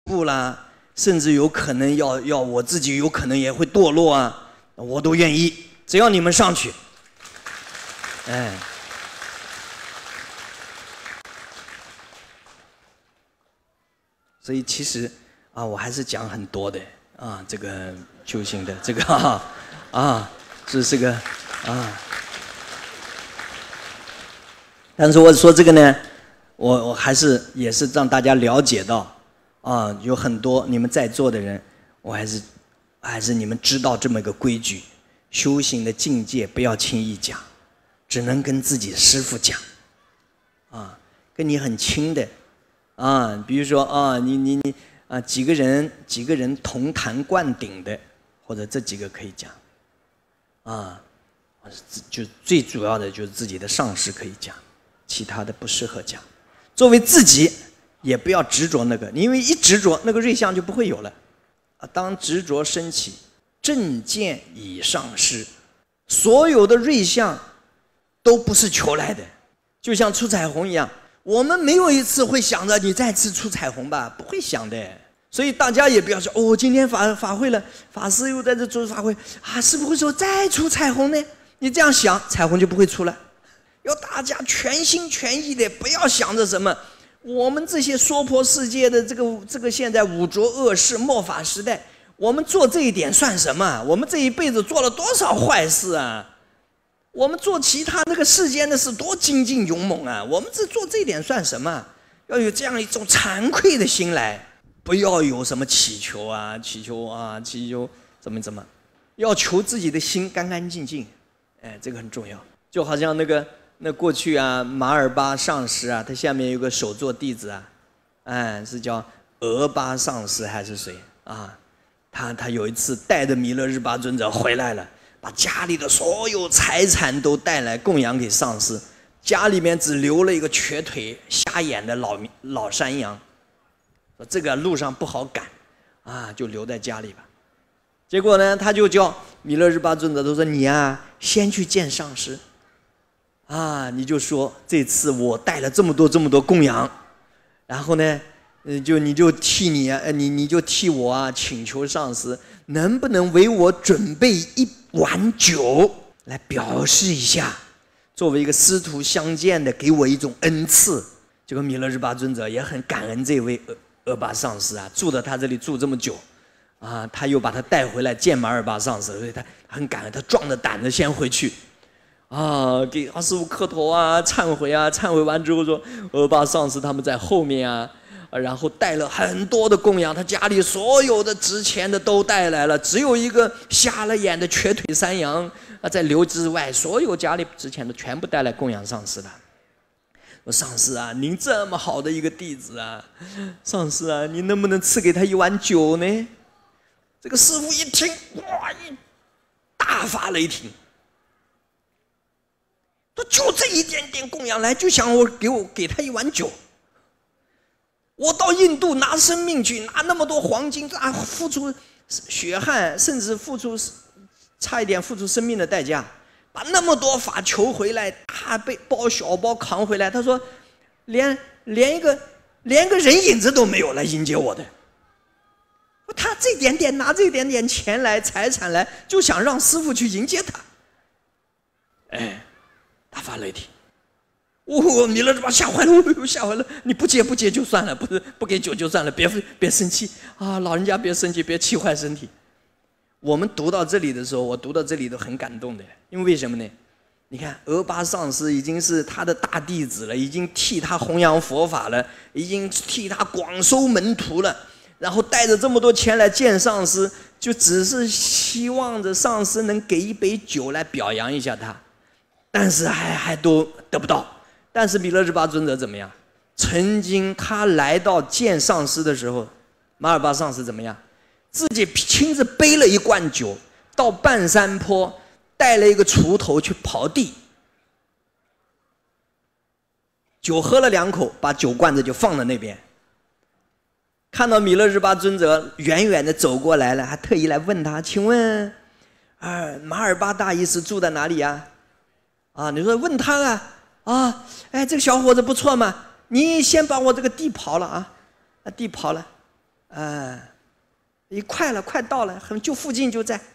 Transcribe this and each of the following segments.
步啦，甚至有可能要我自己有可能也会堕落啊，我都愿意，只要你们上去。哎，所以其实啊，我还是讲很多的啊，这个修行的这个是这个啊。但是我说这个呢，我还是也是让大家了解到啊，有很多你们在座的人，我还是你们知道这么一个规矩，修行的境界不要轻易讲，只能跟自己师父讲啊，跟你很亲的啊，比如说啊，你啊几个人同坛灌顶的，或者这几个可以讲啊，就最主要的就是自己的上师可以讲，其他的不适合讲。作为自己也不要执着那个，因为一执着那个瑞相就不会有了啊。当执着升起，正见以上师，所有的瑞相都不是求来的，就像出彩虹一样，我们没有一次会想着你再次出彩虹吧，不会想的。所以大家也不要说哦，今天法会了，法师又在这做法会啊，是不会说再出彩虹呢？你这样想，彩虹就不会出来。要大家全心全意的，不要想着什么我们这些娑婆世界的这个现在五浊恶世末法时代，我们做这一点算什么？我们这一辈子做了多少坏事啊？我们做其他那个世间的事多精进勇猛啊！我们做这一点算什么？要有这样一种惭愧的心来，不要有什么祈求怎么，要求自己的心干干净净，哎，这个很重要。就好像那过去啊，马尔巴上师啊，他下面有个首座弟子啊，哎，是叫俄巴上师还是谁啊？他有一次带着弥勒日巴尊者回来了，把家里的所有财产都带来供养给上师，家里面只留了一个瘸腿瞎眼的老山羊，说这个路上不好赶啊，就留在家里吧。结果呢，他就叫弥勒日巴尊者都说你啊，先去见上师。啊，你就说这次我带了这么多供养，然后呢，你就替我啊请求上师，能不能为我准备一碗酒来表示一下，作为一个师徒相见的，给我一种恩赐。结果弥勒日巴尊者也很感恩这位俄巴上师啊，住到他这里住这么久，啊，他又把他带回来见马尔巴上师，所以他很感恩，他壮着胆子先回去。啊，给阿师父磕头啊，忏悔啊，忏悔完之后说，俄巴上师他们在后面啊，然后带了很多的供养，他家里所有的值钱的都带来了，只有一个瞎了眼的瘸腿山羊啊在留之外，所有家里值钱的全部带来供养上师了。说上师啊，您这么好的一个弟子啊，上师啊，您能不能赐给他一碗酒呢？这个师父一听，哇，大发雷霆。就这一点点供养来，就想给他一碗酒。我到印度拿生命去，拿那么多黄金，付出血汗，甚至差一点付出生命的代价，把那么多法求回来，大包小包扛回来。他说，连一个人影子都没有来迎接我的。他拿这点点钱来，财产来，就想让师父去迎接他。哎。大发雷霆，弥勒日巴吓坏了，吓坏了！你不接就算了，不给酒就算了，别生气啊！老人家别生气，别气坏身体。我们读到这里的时候，我读到这里都很感动的，因为什么呢？你看，俄巴上师已经是他的大弟子了，已经替他弘扬佛法了，已经替他广收门徒了，然后带着这么多钱来见上师，就只是希望着上师能给一杯酒来表扬一下他。但是还都得不到。但是弥勒日巴尊者怎么样？曾经他来到见上师的时候，马尔巴上师怎么样？自己亲自背了一罐酒到半山坡，带了一个锄头去刨地，酒喝了2口，把酒罐子就放在那边。看到弥勒日巴尊者远远的走过来了，还特意来问他：“请问，马尔巴大医师住在哪里呀？”啊，你说问他啊，哎，这个小伙子不错嘛，你先把我这个地刨了啊，地刨了， 快了，快到了，就附近就在。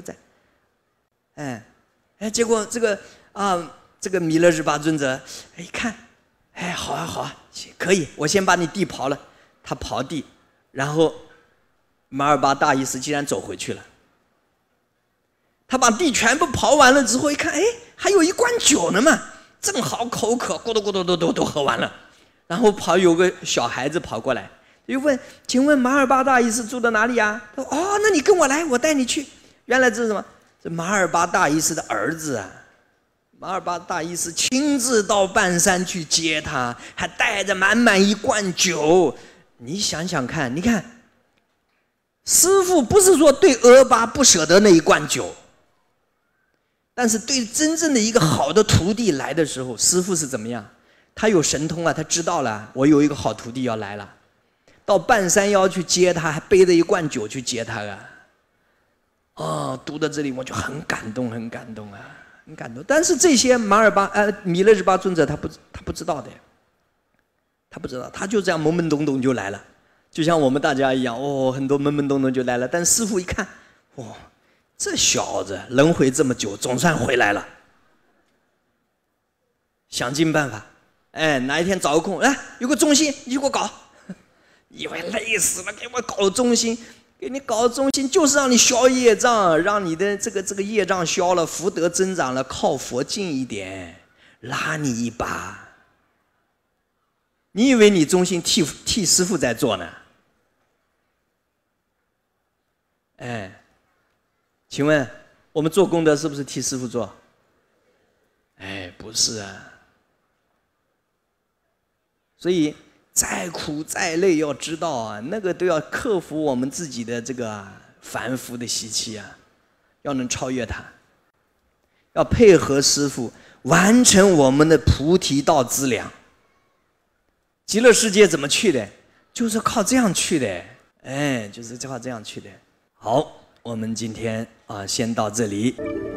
结果这个弥勒日巴尊者，一看，好啊，可以，我先把你地刨了。他刨地，然后马尔巴大意思竟然走回去了。他把地全部刨完了之后，一看，还有一罐酒呢嘛，正好口渴，咕嘟咕嘟都喝完了。然后有个小孩子跑过来，就问：“请问马尔巴大意思住在哪里呀？”他说：“哦，那你跟我来，我带你去。”原来这是什么？这马尔巴大意思的儿子啊。马尔巴大意思亲自到半山去接他，还带着满一罐酒。你想想看，你看，师父不是说对俄巴不舍得那一罐酒。但是对真正的一个好的徒弟来的时候，师父是怎么样？他有神通啊，他知道了，我有一个好徒弟要来了，到半山腰去接他，还背着一罐酒去接他啊！读到这里我就很感动啊，很感动。但是这些弥勒日巴尊者他不知道的，他不知道，他就这样懵懵懂懂就来了，就像我们大家一样，很多懵懵懂懂就来了。但师父一看，这小子轮回这么久，总算回来了。想尽办法，哪一天找个空，有个中心，你给我搞。以为累死了，给我搞中心，给你搞中心，就是让你消业障，让你的这个业障消了，福德增长了，靠佛近一点，拉你一把。你以为你中心替师父在做呢？请问我们做功德是不是替师父做？不是啊。所以再苦再累，要知道啊，那个都要克服我们自己的这个凡夫的习气啊，要能超越它，要配合师父完成我们的菩提道资粮。极乐世界怎么去的？就是靠这样去的，就是靠这样去的。好。我们今天先到这里。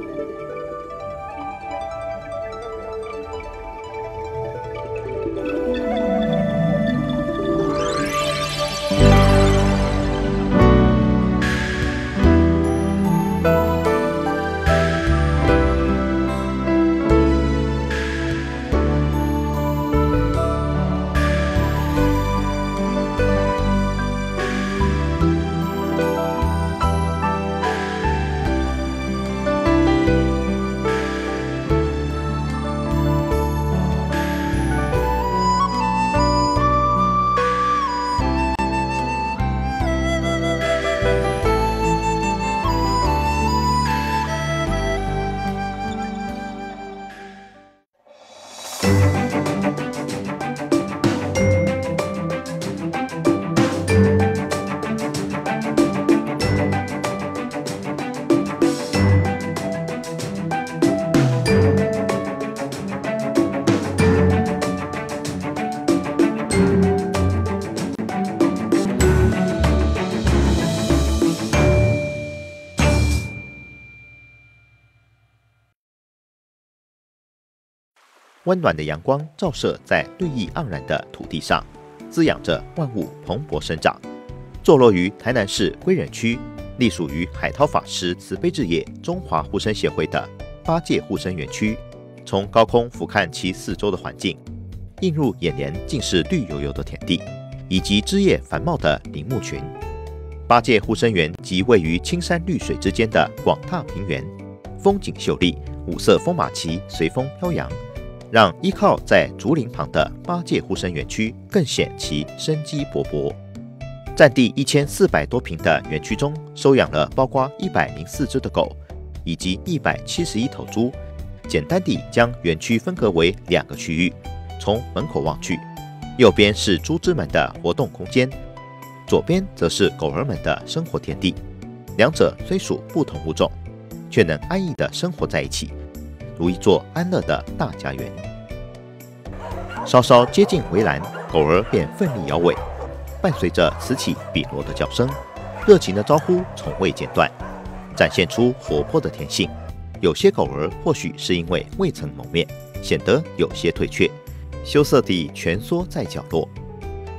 温暖的阳光照射在绿意盎然的土地上，滋养着万物蓬勃生长。坐落于台南市归仁区，隶属于海涛法师慈悲置业中华护生协会的八戒护生园区，从高空俯瞰其四周的环境，映入眼帘尽是绿油油的田地，以及枝叶繁茂的林木群。八戒护生园即位于青山绿水之间的广大平原，风景秀丽，五色风马旗随风飘扬，让依靠在竹林旁的八戒护生园区更显其生机勃勃。占地1400多坪的园区中，收养了包括104只的狗，以及171头猪。简单地将园区分隔为2个区域，从门口望去，右边是猪只们的活动空间，左边则是狗儿们的生活天地。两者虽属不同物种，却能安逸地生活在一起，如一座安乐的大家园。稍稍接近围栏，狗儿便奋力摇尾，伴随着此起彼落的叫声，热情的招呼从未间断，展现出活泼的天性。有些狗儿或许是因为未曾谋面，显得有些退却，羞涩地蜷缩在角落。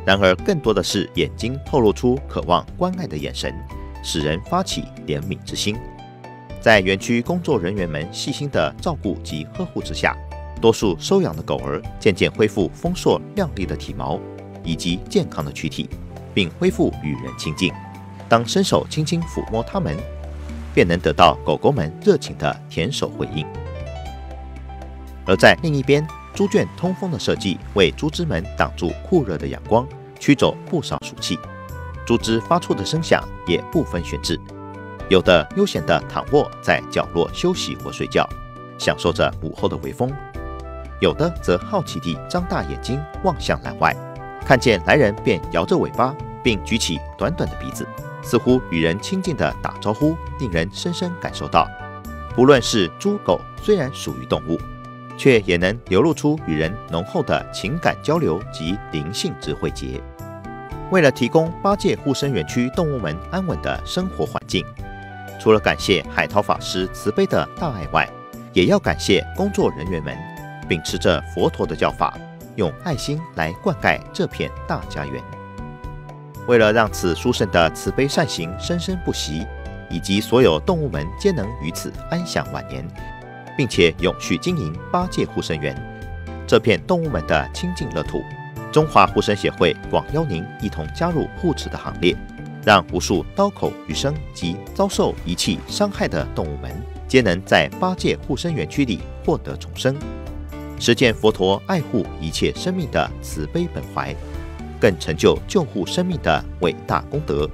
然而更多的是眼睛透露出渴望关爱的眼神，使人发起怜悯之心。在园区工作人员们细心的照顾及呵护之下，多数收养的狗儿渐渐恢复丰硕亮丽的体毛以及健康的躯体，并恢复与人亲近。当伸手轻轻抚摸它们，便能得到狗狗们热情的舔手回应。而在另一边，猪圈通风的设计为猪只们挡住酷热的阳光，驱走不少暑气。猪只发出的声响也不分选制，有的悠闲地躺卧在角落休息或睡觉，享受着午后的微风；有的则好奇地张大眼睛望向栏外，看见来人便摇着尾巴，并举起短短的鼻子，似乎与人亲近地打招呼，令人深深感受到，不论是猪狗，虽然属于动物，却也能流露出与人浓厚的情感交流及灵性之汇结。为了提供八戒护生园区动物们安稳的生活环境，除了感谢海涛法师慈悲的大爱外，也要感谢工作人员们秉持着佛陀的教法，用爱心来灌溉这片大家园。为了让此殊胜的慈悲善行生生不息，以及所有动物们皆能于此安享晚年，并且永续经营八戒护生园这片动物们的清净乐土，中华护生协会广邀您一同加入护持的行列，让无数刀口余生及遭受遗弃伤害的动物们，皆能在八戒护生园区里获得重生，实践佛陀爱护一切生命的慈悲本怀，更成就救护生命的伟大功德。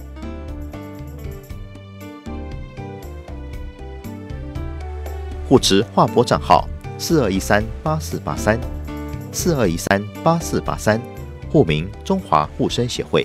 护持划拨账号42138483，42138483，户名中华护生协会。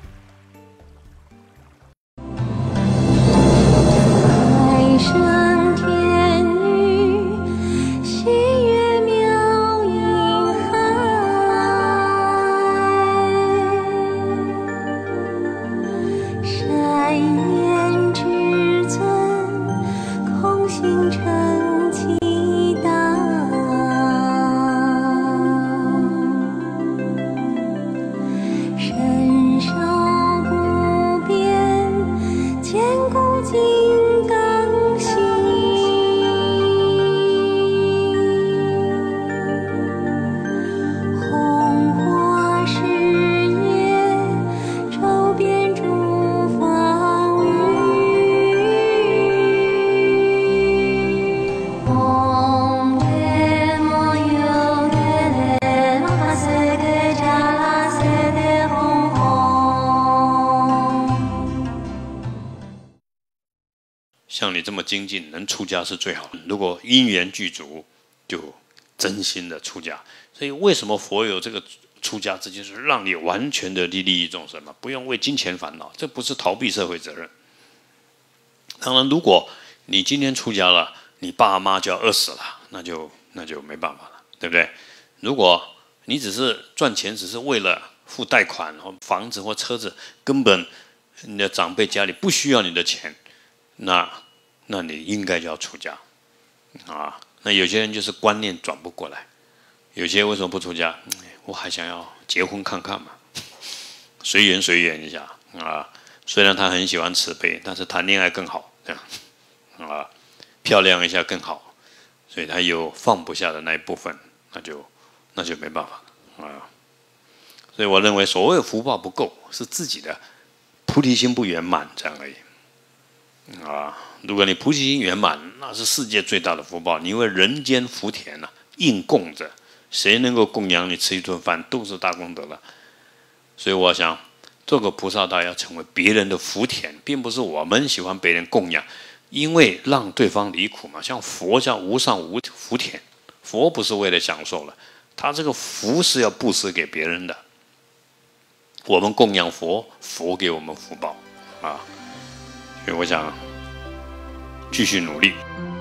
像你这么精进，能出家是最好的。如果因缘具足，就真心的出家。所以为什么佛有这个出家这件事，让你完全的利益众生嘛，不用为金钱烦恼，这不是逃避社会责任。当然，如果你今天出家了，你爸妈就要饿死了，那就没办法了，对不对？如果你只是赚钱，只是为了付贷款或房子或车子，根本你的长辈家里不需要你的钱，那你应该就要出家啊。那有些人就是观念转不过来，有些为什么不出家？我还想要结婚看看嘛，随缘一下啊。虽然他很喜欢慈悲，但是谈恋爱更好，这样啊，漂亮一下更好，所以他有放不下的那一部分，那就没办法啊。所以我认为，所谓福报不够，是自己的菩提心不圆满，这样而已啊。如果你菩提心圆满，那是世界最大的福报。你因为人间福田啊，应供着，谁能够供养你吃一顿饭，都是大功德了。所以我想，做个菩萨道要成为别人的福田，并不是我们喜欢别人供养，因为让对方离苦嘛。像佛叫无上无福田，佛不是为了享受了，他这个福是要布施给别人的。我们供养佛，佛给我们福报啊。所以我想继续努力。